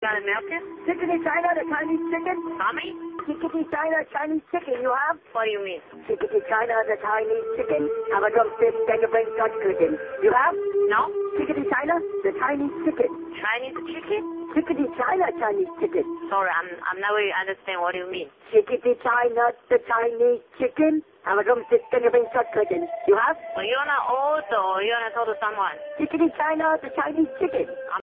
Got a napkin? Chickadee China, the Chinese chicken? Tommy? Chickadee China, Chinese chicken, you have? What do you mean? Chickadee China, the Chinese chicken. Have a drumstick, then you bring Dutch cooking. You have? No? Chickadee China, the Chinese chicken. Chinese chicken? Chickadee China, Chinese chicken. Sorry, I'm not really understand what do you mean. Chickadee China, the Chinese chicken. Have a drumstick, then you bring Dutch cooking. You have? Well, you're not old or you're not talk to someone. Chickadee China, the Chinese chicken.